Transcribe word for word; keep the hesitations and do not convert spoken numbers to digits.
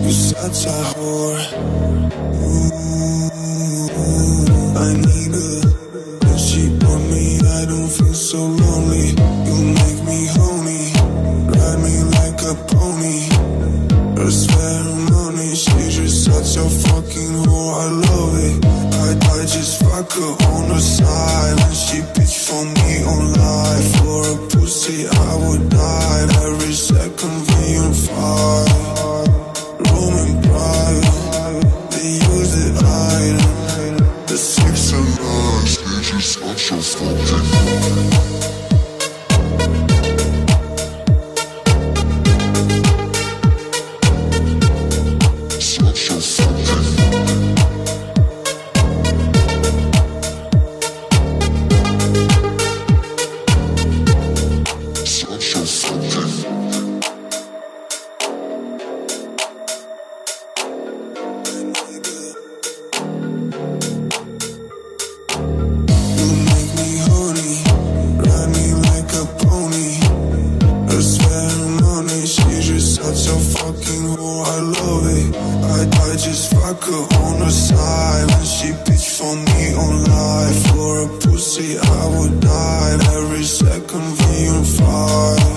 You're such a whore. Ooh, I need her. When she on me, I don't feel so lonely. You make me horny, ride me like a pony. Her ceremony, she's just such a fucking whore. I love it. I, I just fuck her on the side. When she bitch for me on live. For a pussy, I would die. Every second we on fire. Roman pride, they use the item. The six and nine, they just such a fucking I would die. Every second we on fire.